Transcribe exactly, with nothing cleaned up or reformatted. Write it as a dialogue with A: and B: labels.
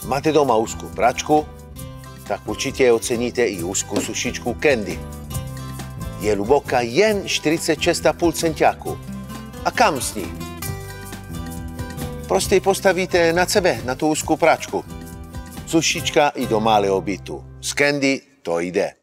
A: máte doma úzkou pračku, tak určitě oceníte i úzkou sušičku Candy. Je hluboká jen čtyřicet šest a půl centiáku. A kam s ní? Prostě ji postavíte nad sebe, na tu úzkou pračku. Sušička i do malého bytu. Z Candy to jde.